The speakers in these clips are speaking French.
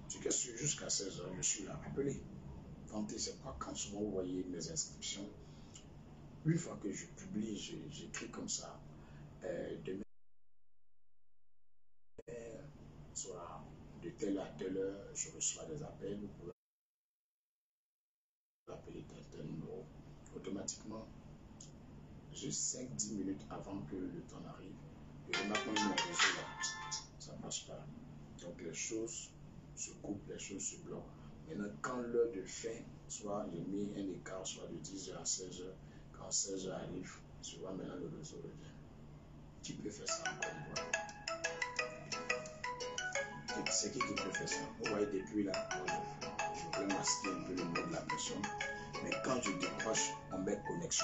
jusqu'à 16 h, je suis là. Appelez. Ventez, c'est pas quand souvent vous voyez mes inscriptions. Une fois que je publie, j'écris comme ça. Demain, soit de telle à telle heure, je reçois des appels. Vous pouvez appeler tel numéro. Automatiquement, juste 5-10 minutes avant que le temps arrive, je remarque mon réseau là, ça ne passe pas. Donc les choses se coupent, les choses se bloquent. Maintenant, quand l'heure de fin, soit j'ai mis un écart, soit de 10 h à 16 h, quand 16 h arrive, tu vois maintenant le réseau revient. Qui peut faire ça en Côte d'Ivoire? C'est qui peut faire ça? Vous voyez, depuis là, je voulais masquer un peu le nom de la personne, mais quand je décroche, on met connexion.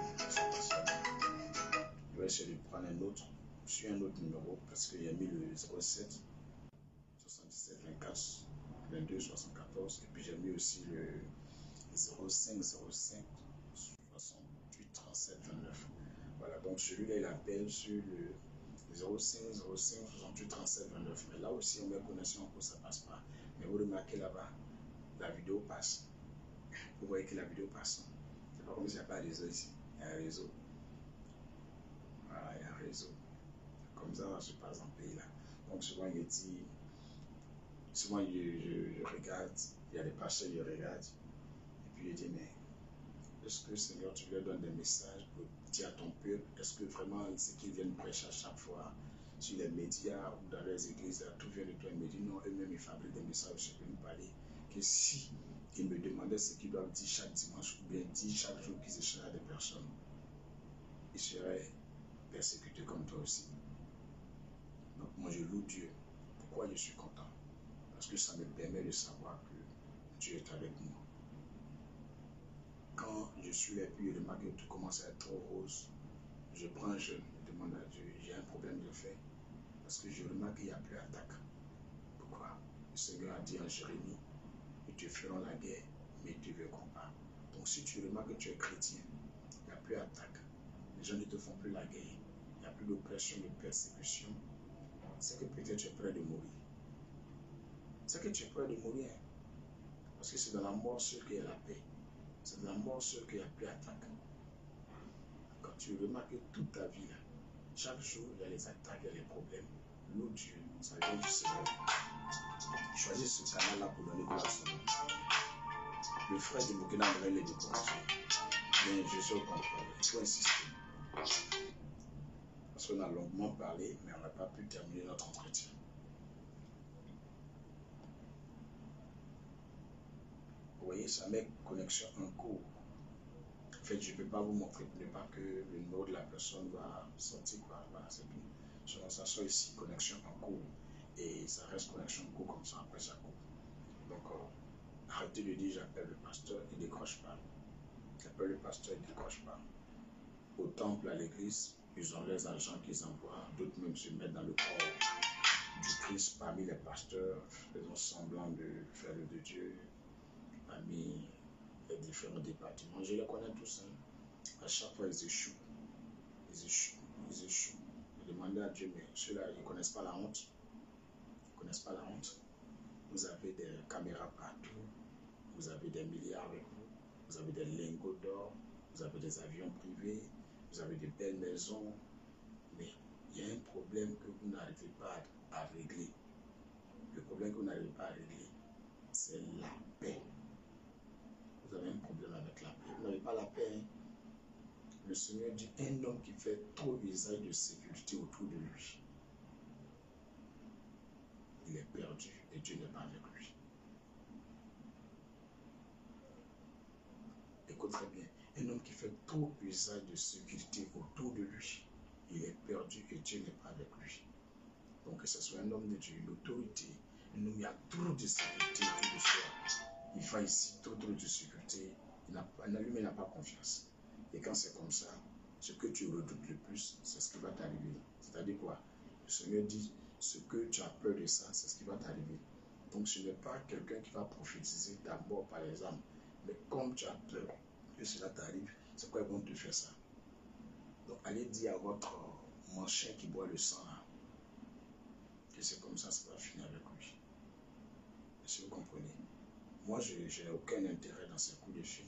Je vais essayer de prendre un autre, sur un autre numéro, parce qu'il y a mis le 07 77 24 22 74, et puis j'ai mis aussi le 05 05 68 37 29. Voilà, donc celui-là il appelle sur le 05 05 68 37 29. Mais là aussi on met connexion pour ça passe pas. Mais vous remarquez là-bas, la vidéo passe. Vous voyez que la vidéo passe. C'est pas comme s'il n'y a pas de réseau ici. Il y a un réseau. Voilà, il y a un réseau. Comme ça se passe dans le pays là. Donc souvent il dit, souvent je regarde, il y a des pasteurs, je regarde. Et puis je dis, mais est-ce que Seigneur, tu leur donnes des messages pour dire à ton peuple, est-ce que vraiment ce qu'ils viennent prêcher à chaque fois sur les médias ou dans les églises, tout vient de toi? Il me dit non, eux-mêmes ils fabriquent des messages, je peux nous parler. Que si ils me demandaient ce qu'ils doivent dire chaque dimanche ou bien dire chaque jour qu'ils échangent à des personnes, ils seraient persécutés comme toi aussi. Donc moi je loue Dieu. Pourquoi je suis content? Parce que ça me permet de savoir que Dieu est avec moi. Quand je suis là et puis je remarque que tout commence à être trop rose, je prends un jeûne, je demande à Dieu, j'ai un problème de fait, parce que je remarque qu'il n'y a plus d'attaque. Pourquoi? Le Seigneur a dit en Jérémie, ils te feront la guerre, mais ils ne te verront pas. Donc si tu remarques que tu es chrétien, il n'y a plus d'attaque, les gens ne te font plus la guerre, il n'y a plus d'oppression, de persécution, c'est que peut-être tu es prêt de mourir. C'est que tu es prêt de mourir, parce que c'est dans la mort seule qu'il y a la paix. C'est dans la mort seule qu'il n'y a plus d'attaque. Quand tu remarques que toute ta vie, là, chaque jour, il y a les attaques, il y a les problèmes. Loue Dieu, ça vient du Seigneur. Choisis ce canal-là pour donner de la somme. Le frère de Burkina Faso, il est découragé. Mais je suis au contrôle. Il faut insister. Parce qu'on a longuement parlé, mais on n'a pas pu terminer notre entretien. Vous voyez, ça met connexion en cours. En fait, je ne peux pas vous montrer pour ne pas que le numéro de la personne va sortir. Voilà, c'est tout. Selon ça, soit ici, connexion en cours. Et ça reste connexion en cours comme ça, après ça coupe. Donc, arrêtez de dire j'appelle le pasteur, il ne décroche pas. J'appelle le pasteur, il ne décroche pas. Au temple, à l'église, ils ont les agents qu'ils envoient. D'autres même se mettent dans le corps du Christ parmi les pasteurs, faisant semblant de faire le de Dieu, parmi les différents départements. Je les connais tous. À chaque fois, ils échouent. Ils échouent. Ils échouent. Je demandais à Dieu, mais ceux-là, ils ne connaissent pas la honte. Ils ne connaissent pas la honte. Vous avez des caméras partout. Vous avez des milliards avec vous. Vous avez des lingots d'or. Vous avez des avions privés. Vous avez de belles maisons. Mais il y a un problème que vous n'arrivez pas à régler. Le problème que vous n'arrivez pas à régler, c'est la paix. Vous avez un problème avec la paix. Vous n'avez pas la paix. Le Seigneur dit, un homme qui fait trop usage de sécurité autour de lui, il est perdu et Dieu n'est pas avec lui. Écoute très bien, un homme qui fait trop usage de sécurité autour de lui, il est perdu et Dieu n'est pas avec lui. Donc que ce soit un homme de Dieu, une autorité, un homme qui a trop de sécurité autour de soi, il fait ici trop de sécurité, lui-même n'a pas confiance. Et quand c'est comme ça, ce que tu redoutes le plus, c'est ce qui va t'arriver. C'est-à-dire quoi? Le Seigneur dit, ce que tu as peur de ça, c'est ce qui va t'arriver. Donc ce n'est pas quelqu'un qui va prophétiser ta mort par exemple. Mais comme tu as peur que cela t'arrive, c'est quoi ils vont te faire ça? Donc allez dire à votre mon chien qui boit le sang, que c'est comme ça va finir avec lui. Si vous comprenez. Moi, je n'ai aucun intérêt dans ces coups de fil.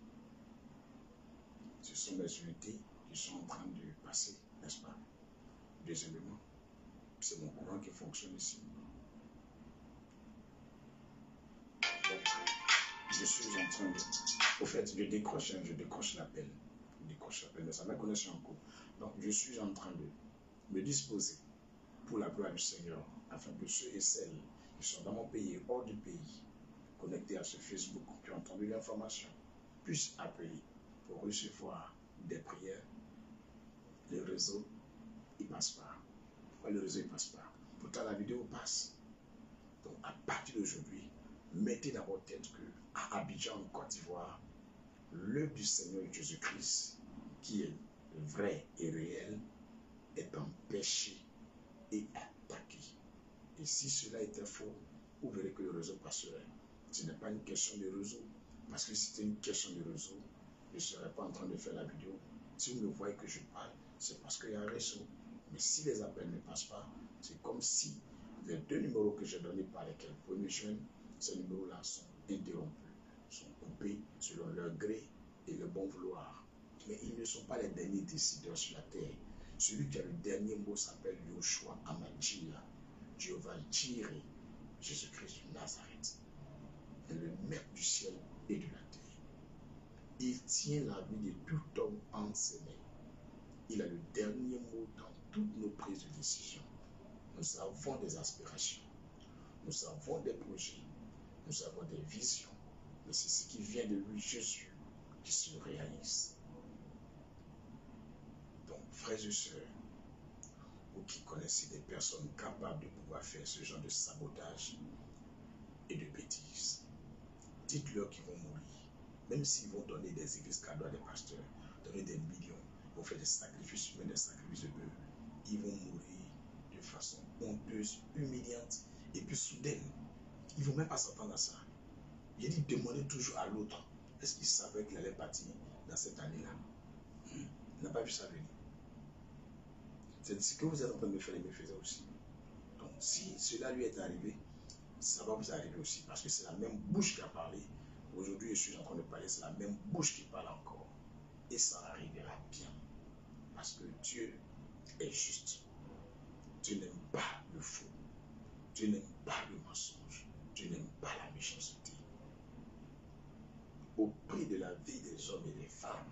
Ce sont mes unités qui sont en train de passer, n'est-ce pas? Deuxièmement, c'est mon courant qui fonctionne ici. Donc, je suis en train de... Au fait, je décroche l'appel. Mais ça m'a connexion en cours. Donc, je suis en train de me disposer pour la gloire du Seigneur, afin que ceux et celles qui sont dans mon pays et hors du pays, connectés à ce Facebook, qui ont entendu l'information, puissent appeler pour recevoir des prières. Le réseau, il ne passe pas. Pourquoi le réseau ne passe pas? Pourtant, la vidéo passe. Donc, à partir d'aujourd'hui, mettez dans votre tête qu'à Abidjan, en Côte d'Ivoire, l'œuvre du Seigneur Jésus-Christ, qui est vrai et réel, est empêché et attaqué. Et si cela était faux, vous verrez que le réseau passerait. Ce n'est pas une question de réseau. Parce que si c'était une question de réseau, je ne serais pas en train de faire la vidéo. Si vous me voyez que je parle, c'est parce qu'il y a un réseau. Mais si les appels ne passent pas, c'est comme si les deux numéros que j'ai donnés par lesquels vous pouvez me joindre, ces numéros-là sont interrompus, sont coupés selon leur gré et le bon vouloir. Mais ils ne sont pas les derniers décideurs sur la terre. Celui qui a le dernier mot s'appelle Yoshua Amachia, Jéhovah Jireh, Jésus-Christ de Nazareth, le maître du ciel et de la terre. Il tient la vie de tout homme en ses mains. Il a le dernier mot dans toutes nos prises de décision. Nous avons des aspirations, nous avons des projets, nous avons des visions, mais c'est ce qui vient de lui, Jésus, qui se réalise. Donc, frères et sœurs, vous qui connaissez des personnes capables de pouvoir faire ce genre de sabotage et de bêtises, dites-leur qu'ils vont mourir. Même s'ils vont donner des églises cadeaux à des pasteurs, donner des millions, ils vont faire des sacrifices humains, des sacrifices de bœufs, ils vont mourir de façon honteuse, humiliante et puis soudaine. Ils ne vont même pas s'attendre à ça. J'ai dit, demandez toujours à l'autre, est-ce qu'il savait qu'il allait partir dans cette année-là? Il n'a pas vu ça venir. C'est ce que vous êtes en train de me faire, il me faisait aussi. Donc, si cela lui est arrivé, ça va vous arriver aussi. Parce que c'est la même bouche qui a parlé. Aujourd'hui, je suis en train de parler, c'est la même bouche qui parle encore. Et ça arrivera bien. Parce que Dieu est juste. Dieu n'aime pas le faux. Dieu n'aime pas le mensonge. Dieu n'aime pas la méchanceté. Au prix de la vie des hommes et des femmes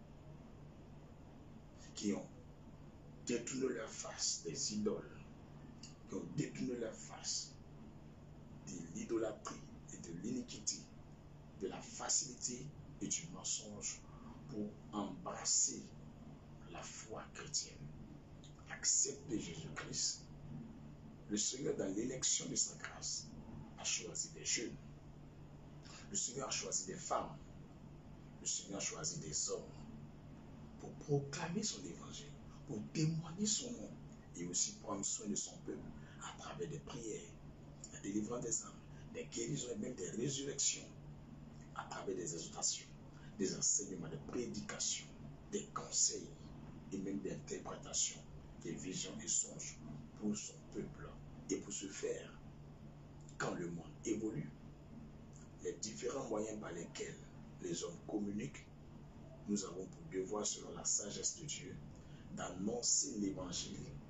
qui ont détourné leur face des idoles, qui ont détourné leur face de l'idolâtrie et de l'iniquité, de la facilité et du mensonge pour embrasser la foi chrétienne. Accepter Jésus-Christ. Le Seigneur, dans l'élection de sa grâce, a choisi des jeunes. Le Seigneur a choisi des femmes. Le Seigneur a choisi des hommes pour proclamer son évangile, pour témoigner son nom et aussi prendre soin de son peuple à travers des prières, la délivrance des âmes, des guérisons et même des résurrections, à travers des exhortations, des enseignements, des prédications, des conseils et même des interprétations, des visions et songes pour son peuple et pour ce faire, quand le monde évolue, les différents moyens par lesquels les hommes communiquent, nous avons pour devoir, selon la sagesse de Dieu, d'annoncer l'évangile